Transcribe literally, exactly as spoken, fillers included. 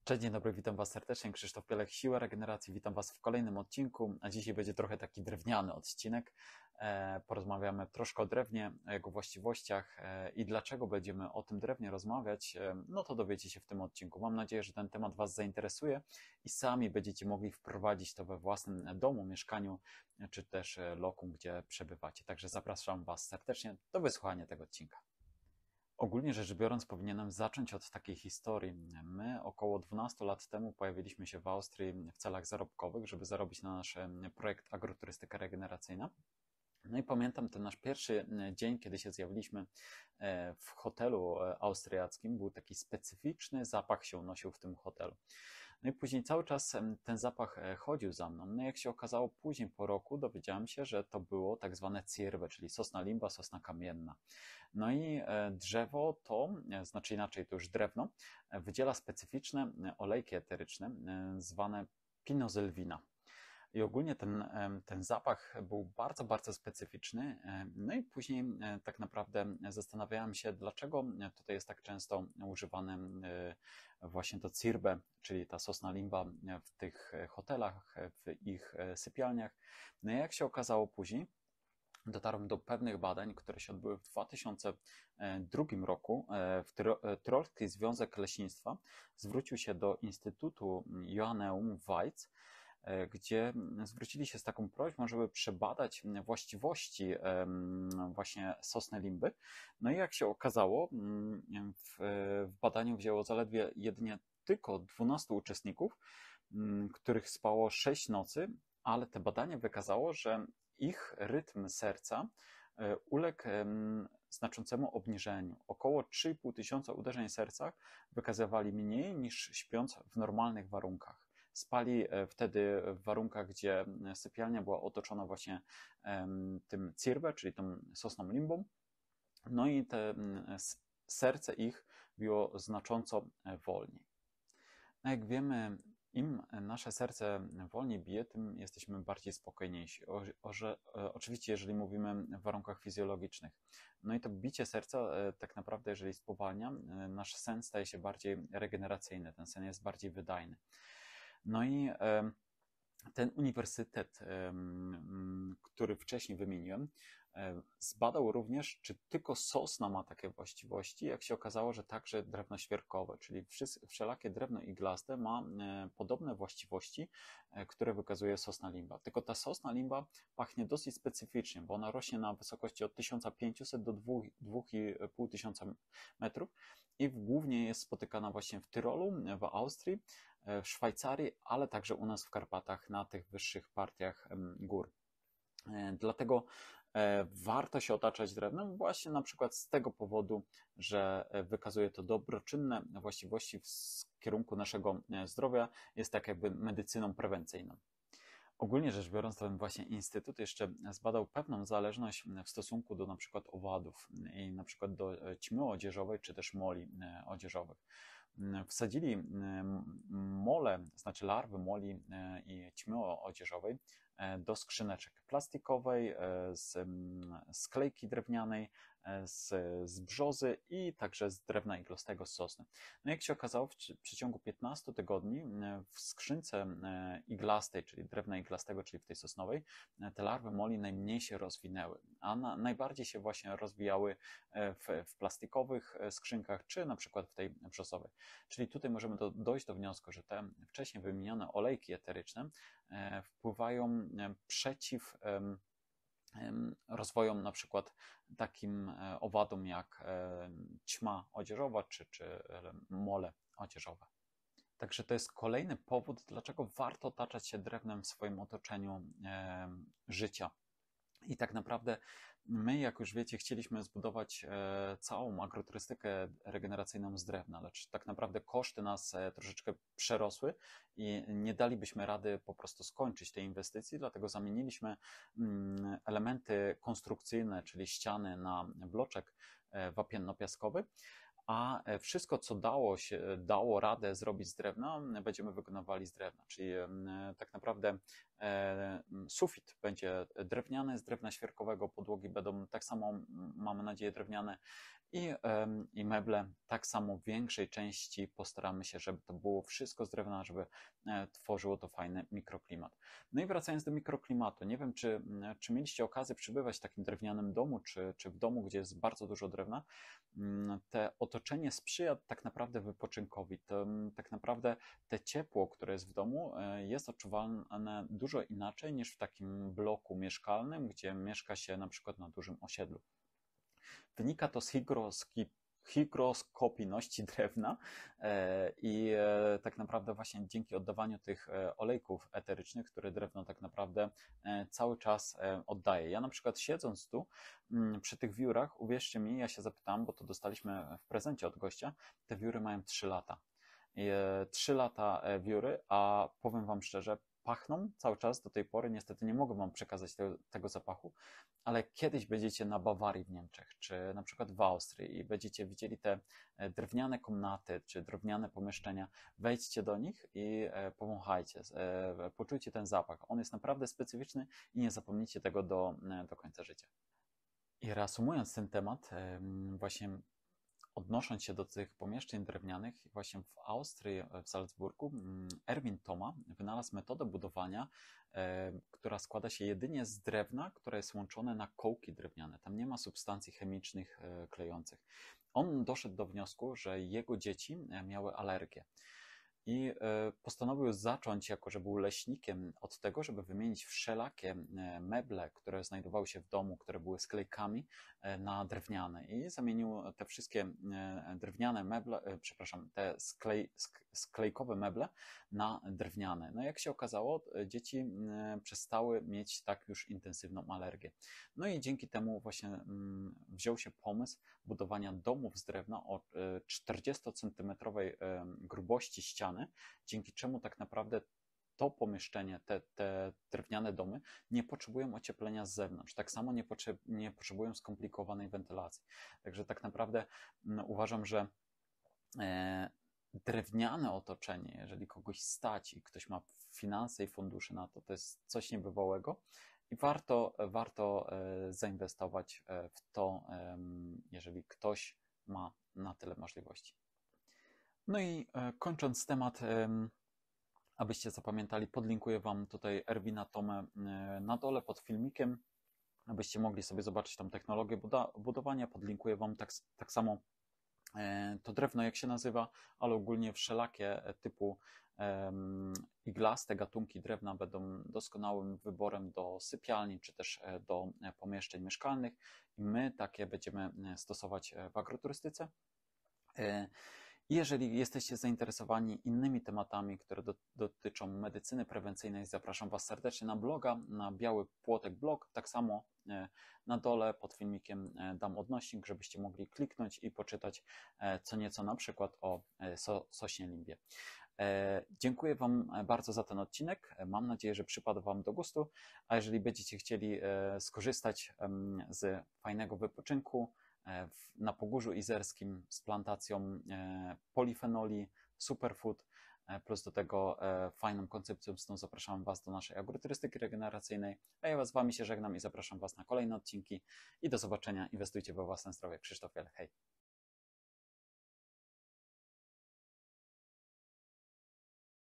Cześć, dzień dobry, witam Was serdecznie. Krzysztof Pielek, Siła Regeneracji. Witam Was w kolejnym odcinku, a dzisiaj będzie trochę taki drewniany odcinek. E, porozmawiamy troszkę o drewnie, o jego właściwościach e, i dlaczego będziemy o tym drewnie rozmawiać, e, no to dowiecie się w tym odcinku. Mam nadzieję, że ten temat Was zainteresuje i sami będziecie mogli wprowadzić to we własnym domu, mieszkaniu, czy też lokum, gdzie przebywacie. Także zapraszam Was serdecznie do wysłuchania tego odcinka. Ogólnie rzecz biorąc, powinienem zacząć od takiej historii. My około dwunastu lat temu pojawiliśmy się w Austrii w celach zarobkowych, żeby zarobić na nasz projekt Agroturystyka Regeneracyjna. No i pamiętam ten nasz pierwszy dzień, kiedy się zjawiliśmy w hotelu austriackim. Był taki specyficzny zapach się unosił w tym hotelu. No i później cały czas ten zapach chodził za mną. No i jak się okazało później po roku, dowiedziałem się, że to było tak zwane Zirbe, czyli sosna limba, sosna kamienna. No i drzewo to, znaczy inaczej to już drewno, wydziela specyficzne olejki eteryczne zwane pinozylwina. I ogólnie ten, ten zapach był bardzo, bardzo specyficzny. No i później tak naprawdę zastanawiałem się, dlaczego tutaj jest tak często używane właśnie to Zirbe, czyli ta sosna limba w tych hotelach, w ich sypialniach. No i jak się okazało później, dotarłem do pewnych badań, które się odbyły w dwa tysiące drugim roku. W Tyrolski Związek Leśnictwa zwrócił się do Instytutu Joanneum w Weiz, gdzie zwrócili się z taką prośbą, żeby przebadać właściwości właśnie sosny limby. No i jak się okazało, w, w badaniu wzięło zaledwie jedynie tylko dwunastu uczestników, których spało sześć nocy, ale te badanie wykazało, że ich rytm serca uległ znaczącemu obniżeniu. Około trzy i pół tysiąca uderzeń serca wykazywali mniej niż śpiąc w normalnych warunkach. Spali wtedy w warunkach, gdzie sypialnia była otoczona właśnie tym Zirbe, czyli tą sosną limbą. No i te serce ich biło znacząco wolniej. No jak wiemy, im nasze serce wolniej bije, tym jesteśmy bardziej spokojniejsi. O, o, że, oczywiście, jeżeli mówimy w warunkach fizjologicznych. No i to bicie serca tak naprawdę, jeżeli spowalnia, nasz sen staje się bardziej regeneracyjny, ten sen jest bardziej wydajny. No i ten uniwersytet, który wcześniej wymieniłem, zbadał również, czy tylko sosna ma takie właściwości, jak się okazało, że także drewno świerkowe, czyli wszelakie drewno iglaste ma podobne właściwości, które wykazuje sosna limba. Tylko ta sosna limba pachnie dosyć specyficznie, bo ona rośnie na wysokości od tysiąca pięciuset do dwóch i pół tysiąca metrów i głównie jest spotykana właśnie w Tyrolu, w Austrii, w Szwajcarii, ale także u nas w Karpatach na tych wyższych partiach gór. Dlatego warto się otaczać drewnem właśnie na przykład z tego powodu, że wykazuje to dobroczynne właściwości w kierunku naszego zdrowia, jest tak jakby medycyną prewencyjną. Ogólnie rzecz biorąc, ten właśnie instytut jeszcze zbadał pewną zależność w stosunku do na przykład owadów i na przykład do ćmy odzieżowej czy też moli odzieżowych. Wsadzili mole, znaczy larwy moli i ćmy odzieżowej do skrzyneczek plastikowej, z sklejki drewnianej, z, z brzozy i także z drewna iglastego z sosny. No jak się okazało, w przeciągu piętnastu tygodni w skrzynce iglastej, czyli drewna iglastego, czyli w tej sosnowej, te larwy moli najmniej się rozwinęły, a na, najbardziej się właśnie rozwijały w, w plastikowych skrzynkach, czy na przykład w tej brzozowej. Czyli tutaj możemy do, dojść do wniosku, że te wcześniej wymienione olejki eteryczne wpływają przeciw rozwojom na przykład takim owadom jak ćma odzieżowa czy, czy mole odzieżowe. Także to jest kolejny powód, dlaczego warto otaczać się drewnem w swoim otoczeniu życia. I tak naprawdę my, jak już wiecie, chcieliśmy zbudować całą agroturystykę regeneracyjną z drewna, lecz tak naprawdę koszty nas troszeczkę przerosły i nie dalibyśmy rady po prostu skończyć tej inwestycji, dlatego zamieniliśmy elementy konstrukcyjne, czyli ściany na bloczek wapienno-piaskowy, a wszystko, co dało się, dało radę zrobić z drewna, będziemy wykonywali z drewna. Czyli tak naprawdę Sufit będzie drewniany, z drewna świerkowego, podłogi będą tak samo, mamy nadzieję, drewniane i, i meble tak samo w większej części postaramy się, żeby to było wszystko z drewna, żeby tworzyło to fajny mikroklimat. No i wracając do mikroklimatu, nie wiem, czy, czy mieliście okazję przybywać w takim drewnianym domu, czy, czy w domu, gdzie jest bardzo dużo drewna. Te otoczenie sprzyja tak naprawdę wypoczynkowi. To, tak naprawdę te ciepło, które jest w domu, jest odczuwalne dużo inaczej niż w takim bloku mieszkalnym, gdzie mieszka się na przykład na dużym osiedlu. Wynika to z hygroski, hygroskopijności drewna i tak naprawdę właśnie dzięki oddawaniu tych olejków eterycznych, które drewno tak naprawdę cały czas oddaje. Ja na przykład siedząc tu przy tych wiórach, uwierzcie mi, ja się zapytałem, bo to dostaliśmy w prezencie od gościa, te wióry mają trzy lata. trzy lata wióry, a powiem wam szczerze, pachną cały czas do tej pory. Niestety nie mogę wam przekazać tego, tego zapachu, ale kiedyś będziecie na Bawarii w Niemczech, czy na przykład w Austrii i będziecie widzieli te drewniane komnaty, czy drewniane pomieszczenia, wejdźcie do nich i powąchajcie, poczujcie ten zapach. On jest naprawdę specyficzny i nie zapomnijcie tego do, do końca życia. I reasumując ten temat, właśnie odnosząc się do tych pomieszczeń drewnianych, właśnie w Austrii, w Salzburgu, Erwin Thoma wynalazł metodę budowania, e, która składa się jedynie z drewna, które jest łączone na kołki drewniane. Tam nie ma substancji chemicznych e, klejących. On doszedł do wniosku, że jego dzieci miały alergię. I postanowił zacząć, jako że był leśnikiem, od tego, żeby wymienić wszelakie meble, które znajdowały się w domu, które były sklejkami, na drewniane. I zamienił te wszystkie drewniane meble, przepraszam, te sklej, sklejkowe meble na drewniane. No jak się okazało, dzieci przestały mieć tak już intensywną alergię. No i dzięki temu właśnie wziął się pomysł budowania domów z drewna o czterdziestocentymetrowej grubości ściany, dzięki czemu tak naprawdę to pomieszczenie, te, te drewniane domy nie potrzebują ocieplenia z zewnątrz. Tak samo nie, potrzeb, nie potrzebują skomplikowanej wentylacji. Także tak naprawdę no, uważam, że e, drewniane otoczenie, jeżeli kogoś stać i ktoś ma finanse i fundusze na to, to jest coś niebywałego i warto, warto e, zainwestować w to, e, jeżeli ktoś ma na tyle możliwości. No i e, kończąc temat, e, abyście zapamiętali, podlinkuję wam tutaj Erwina Thomę e, na dole pod filmikiem, abyście mogli sobie zobaczyć tą technologię buda budowania. Podlinkuję wam tak, tak samo e, to drewno, jak się nazywa, ale ogólnie wszelakie typu e, iglaste gatunki drewna będą doskonałym wyborem do sypialni, czy też do pomieszczeń mieszkalnych i my takie będziemy stosować w agroturystyce. E, Jeżeli jesteście zainteresowani innymi tematami, które do, dotyczą medycyny prewencyjnej, zapraszam Was serdecznie na bloga, na Biały Płotek blog. Tak samo na dole pod filmikiem dam odnośnik, żebyście mogli kliknąć i poczytać co nieco na przykład o so, sośnie limbie. Dziękuję Wam bardzo za ten odcinek. Mam nadzieję, że przypadł Wam do gustu, a jeżeli będziecie chcieli skorzystać z fajnego wypoczynku na Pogórzu Izerskim z plantacją polifenoli, superfood, plus do tego fajną koncepcją snu, zapraszam Was do naszej agroturystyki regeneracyjnej, a ja z Wami się żegnam i zapraszam Was na kolejne odcinki i do zobaczenia. Inwestujcie we własne zdrowie. Krzysztof Jel, hej!